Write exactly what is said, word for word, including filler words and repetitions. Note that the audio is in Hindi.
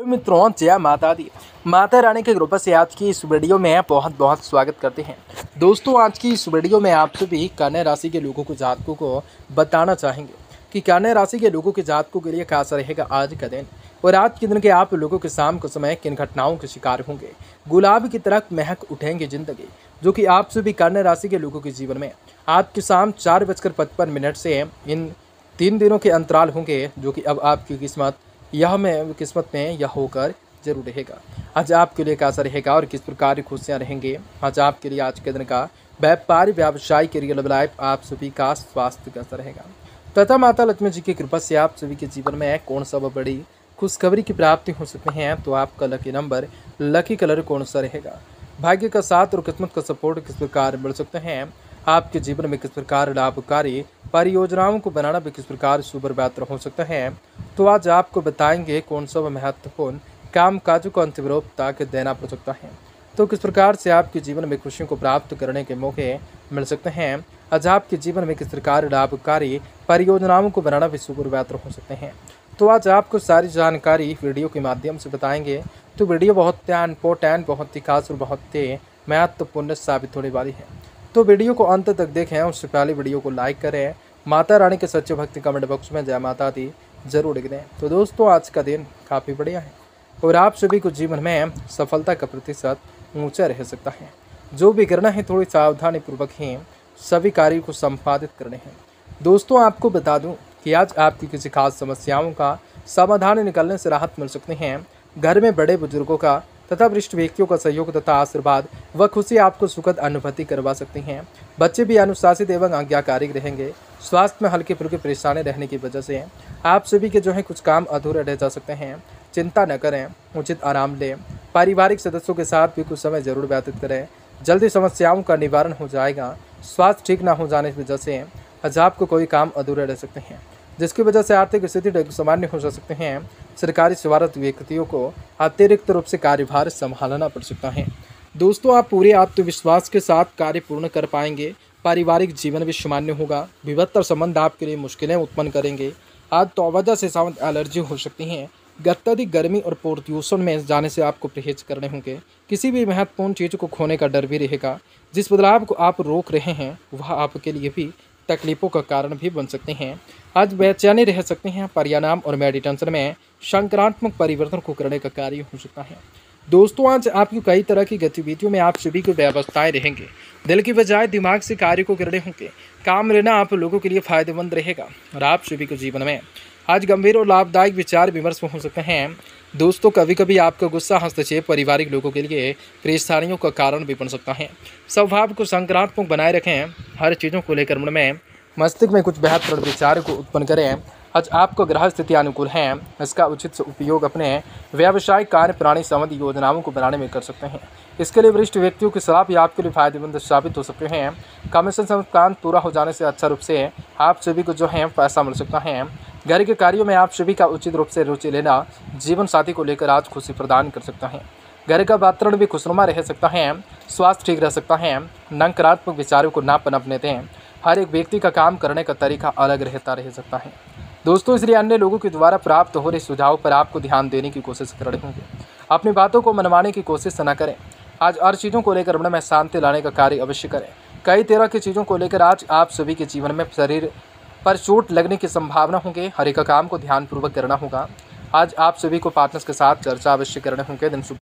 मित्रों, जय माता दी। माता रानी के कृपा से आज की इस वीडियो में बहुत बहुत स्वागत करते हैं। दोस्तों, आज की इस वीडियो में आप सभी कन्या राशि के लोगों को जातकों को बताना चाहेंगे कि कन्या राशि के लोगों के जातकों के लिए कैसा रहेगा आज का दिन, और आज के दिन के आप लोगों के शाम के समय किन घटनाओं के शिकार होंगे। गुलाब की तरह महक उठेंगे जिंदगी, जो कि आप सभी कन्या राशि के लोगों के जीवन में आज की शाम चार बजकर पचपन मिनट से इन तीन दिनों के अंतराल होंगे, जो कि अब आपकी किस्मत यह में किस्मत में यह होकर जरूर रहेगा। आज आपके लिए कैसा रहेगा और किस प्रकार की खुशियाँ रहेंगे। आज आपके लिए आज के दिन का व्यापारी व्यवसाय के रियल लाइफ आप सभी का स्वास्थ्य कैसा रहेगा, तथा माता लक्ष्मी जी की कृपा से आप सभी के जीवन में कौन सा बड़ी खुशखबरी की प्राप्ति हो सकती है। तो आपका लकी नंबर, लकी कलर कौन सा रहेगा, भाग्य का साथ और किस्मत का सपोर्ट किस प्रकार मिल सकते हैं, आपके जीवन में किस प्रकार लाभकारी परियोजनाओं को बनाना भी किस प्रकार शुभ बेहतर हो सकता है। तो आज आपको बताएंगे कौन सा महत्वपूर्ण काम काजों को अंतिम रूप तक देना पड़ सकता है, तो किस प्रकार से आपके जीवन में खुशियों को प्राप्त करने के मौके मिल सकते हैं। आज आपके जीवन में किस प्रकार लाभकारी परियोजनाओं को बनाना भी शुभ बेहतर हो सकते हैं। तो आज आपको सारी जानकारी वीडियो के माध्यम से बताएंगे। तो वीडियो बहुत इंपॉर्टेंट, बहुत ही खास और बहुत ही महत्वपूर्ण साबित होने वाली है। तो वीडियो को अंत तक देखें, उससे पहले वीडियो को लाइक करें, माता रानी के सच्चे भक्ति कमेंट बॉक्स में जय माता दी जरूर लिख दें। तो दोस्तों, आज का दिन काफ़ी बढ़िया है और आप सभी को जीवन में सफलता का प्रतिशत ऊंचा रह सकता है। जो भी करना है थोड़ी सावधानी पूर्वक ही सभी कार्यों को संपादित करने हैं। दोस्तों, आपको बता दूं कि आज आपकी किसी खास समस्याओं का समाधान निकलने से राहत मिल सकते हैं। घर में बड़े बुजुर्गों का तथा वरिष्ठ व्यक्तियों का सहयोग तथा आशीर्वाद व खुशी आपको सुखद अनुभूति करवा सकती हैं। बच्चे भी अनुशासित एवं आज्ञाकारी रहेंगे। स्वास्थ्य में हल्की फुल्की परेशानी रहने की वजह से आप सभी के जो है कुछ काम अधूरे रह जा सकते हैं। चिंता न करें, उचित आराम लें, पारिवारिक सदस्यों के साथ भी कुछ समय जरूर व्यतीत करें। जल्दी समस्याओं का निवारण हो जाएगा। स्वास्थ्य ठीक न हो जाने की वजह से आज आपको कोई काम अधूरे रह सकते हैं, जिसकी वजह से आर्थिक स्थिति सामान्य हो जा सकते हैं। सरकारी सेवारत व्यक्तियों को अतिरिक्त रूप से कार्यभार संभालना पड़ सकता है। दोस्तों, आप पूरे आत्मविश्वास के साथ कार्य पूर्ण कर पाएंगे। पारिवारिक जीवन भी सामान्य होगा। विभत्तर संबंध आपके लिए मुश्किलें उत्पन्न करेंगे। आज त्वचा से सावध एलर्जी हो सकती है। अत्यधिक गर्मी और प्रदूषण में जाने से आपको परहेज करने होंगे। किसी भी महत्वपूर्ण चीज़ को खोने का डर भी रहेगा। जिस बदलाव को आप रोक रहे हैं वह आपके लिए भी तकलीफों का कारण भी बन सकते हैं। आज बेचैनी रह सकते हैं। प्राणायाम और मेडिटेशन में सकारात्मक परिवर्तन को करने का कार्य हो सकता है। दोस्तों, आज आपकी कई तरह की गतिविधियों में आप सभी को व्यवस्थाएं रहेंगे। दिल की बजाय दिमाग से कार्य को करने होंगे। काम लेना आप लोगों के लिए फायदेमंद रहेगा और आप सभी के जीवन में आज गंभीर और लाभदायक विचार विमर्श हो सकते हैं। दोस्तों, कभी कभी आपका गुस्सा हस्तक्षेप पारिवारिक लोगों के लिए परेशानियों का कारण भी बन सकता है। स्वभाव को सकारात्मक बनाए रखें। हर चीज़ों को लेकर मन में मस्तिष्क में कुछ बेहतर विचार को उत्पन्न करें। आज आपको ग्रह स्थिति अनुकूल है। इसका उचित उपयोग अपने व्यवसाय कार्य प्राणी संबंधी योजनाओं को बनाने में कर सकते हैं। इसके लिए वरिष्ठ व्यक्तियों की सलाह भी आपके लिए फायदेमंद साबित हो सकते हैं। कमीशन संक्रांत पूरा हो जाने से अच्छा रूप से आप सभी को जो है पैसा मिल सकता है। घर के कार्यों में आप सभी का उचित रूप से रुचि लेना जीवन साथी को लेकर आज खुशी प्रदान कर सकता है। घर का वातावरण भी खुशनुमा रह सकता है। स्वास्थ्य ठीक रह सकता है। नकारात्मक विचारों को ना पनपने दें। हर एक व्यक्ति का काम करने का तरीका अलग रहता रह सकता है। दोस्तों, इसलिए अन्य लोगों के द्वारा प्राप्त हो रहे सुझाव पर आपको ध्यान देने की कोशिश कर रहे होंगे। अपनी बातों को मनवाने की कोशिश न करें। आज हर चीज़ों को लेकर मन में शांति लाने का कार्य अवश्य करें। कई तरह की चीज़ों को लेकर आज आप सभी के जीवन में शरीर पर चोट लगने की संभावना होंगे। हर एक काम को ध्यानपूर्वक करना होगा। आज आप सभी को पार्टनर्स के साथ चर्चा अवश्य करने होंगे। दिन